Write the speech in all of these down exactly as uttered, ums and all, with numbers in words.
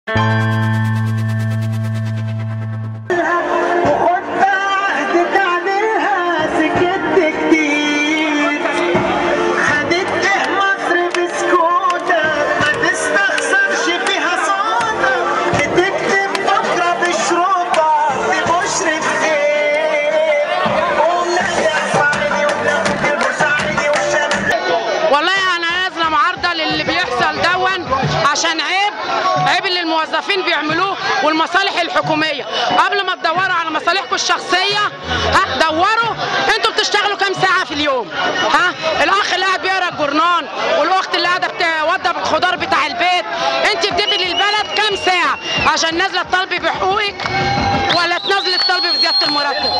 عشان عيب عيب اللي الموظفين بيعملوه والمصالح الحكوميه. قبل ما تدوروا على مصالحكم الشخصيه ها دوروا انتوا بتشتغلوا كام ساعه في اليوم. ها الاخ اللي قاعد بيقرا الجورنان والاخت اللي قاعده بتوضب الخضار بتاع البيت، انت بتدي للبلد كام ساعه عشان نازله تطالبي بحقوقك ولا تنزلي تطالبي بزياده المرتب؟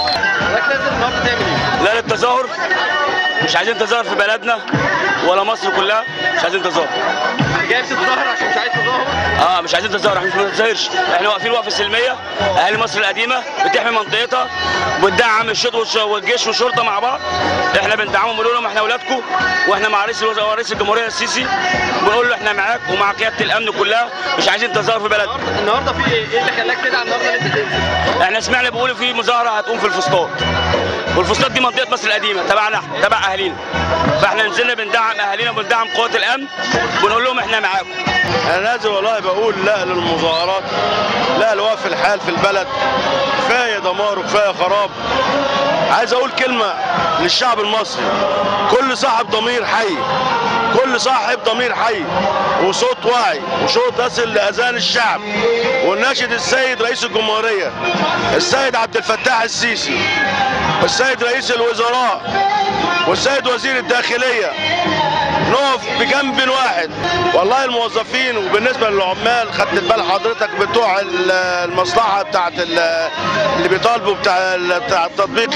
لا للتظاهر، مش عايزين تظاهر في بلدنا ولا مصر كلها، مش عايزين تظاهر. جاي تتظاهر عشان مش عايز تظاهر؟ اه مش عايزين تظاهر، احنا مش بنتظاهرش، احنا واقفين وقفه سلميه. اهالي مصر القديمه بتحمي منطقتها وبتدعم الشرطه والجيش والشرطه مع بعض. احنا بندعمهم بنقول لهم احنا اولادكم واحنا مع رئيس الوزراء ورئيس الجمهوريه السيسي، بنقول له احنا معاك ومع قياده الامن كلها، مش عايزين تظاهر في بلدنا. النهارده في ايه؟ ايه اللي خلاك كده النهارده ان انت تنزل؟ احنا سمعنا بيقولوا في مظاهره هتقوم في الفسطاط، والفسطاط دي منطقه مصر القديمه تبعنا احنا تبع اهالينا، فاحنا نزلنا بندعم اهالينا وبندعم قوات الامن، بنقول لهم احنا معاكم. انا نازل والله بقول لا للمظاهرات، لا لوقف الحال في البلد، كفايه دمار وكفايه خراب. عايز اقول كلمه للشعب المصري، كل صاحب ضمير حي، كل صاحب ضمير حي وصوت واعي وصوت يصل لاذان الشعب، وناشد السيد رئيس الجمهوريه السيد عبد الفتاح السيسي والسيد رئيس الوزراء والسيد وزير الداخليه نقف بجنب واحد. والله الموظفين وبالنسبه للعمال خدت بال حضرتك بتوع المصلحه بتاعت اللي بيطالبوا بتاع تطبيق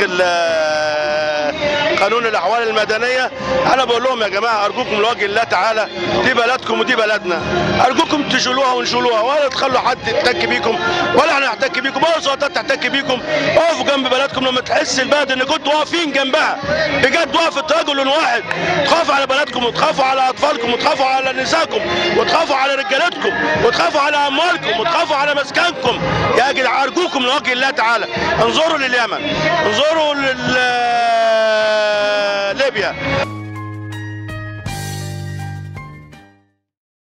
قانون الاحوال المدنيه، انا بقول لهم يا جماعه ارجوكم لوجه الله تعالى، دي بلدكم ودي بلدنا، ارجوكم تشيلوها ونشيلوها، ولا تخلوا حد يحتك بيكم ولا احنا نحتك بيكم ولا السلطات تحتك بيكم. اقفوا جنب بلدكم لما تحس البلد ان كنتوا واقفين جنبها بجد، وقفه رجل واحد، تخافوا على بلدكم وتخافوا على اطفالكم وتخافوا على نسائكم وتخافوا على رجالتكم وتخافوا على اموالكم وتخافوا على مسكنكم. يا جدعان ارجوكم لوجه الله تعالى انظروا لليمن، انظروا لليبيا.